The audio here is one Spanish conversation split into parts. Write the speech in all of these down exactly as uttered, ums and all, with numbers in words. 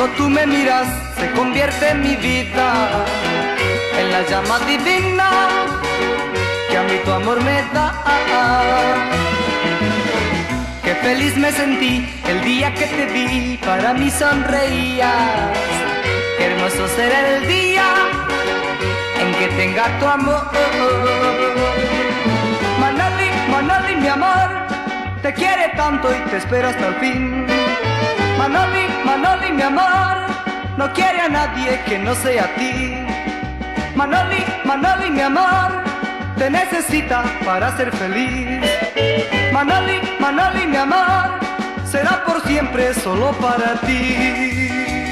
Cuando tú me miras se convierte mi vida en la llama divina que a mí tu amor me da. Qué feliz me sentí el día que te vi, para mí sonreías. Qué hermoso será el día en que tenga tu amor. Manoli, Manoli, mi amor, te quiere tanto y te espera hasta el fin. Manoli, Manoli, mi amor, no quiere a nadie que no sea a ti. Manoli, Manoli, mi amor, te necesita para ser feliz. Manoli, Manoli, mi amor, será por siempre solo para ti.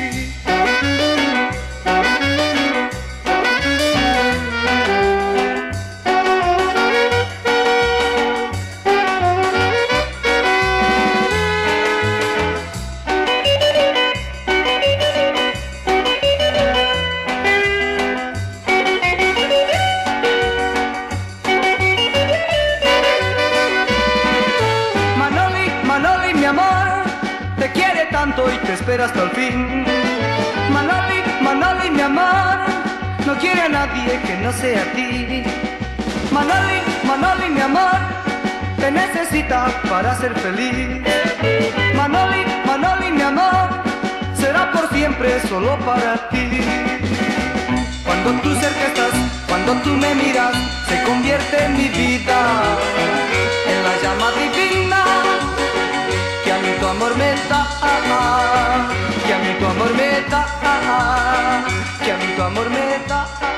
Manoli, mi amor, te quiere tanto y te espera hasta el fin. Manoli, Manoli, mi amor, no quiere a nadie que no sea a ti. Manoli, Manoli, mi amor, te necesita para ser feliz. Manoli, Manoli, mi amor, será por siempre solo para ti. Cuando tú cerca estás, cuando tú me miras, se convierte en mi vida en la llama divina que a mí tu amor me da, que a mí tu amor me da, que a mí tu amor me da.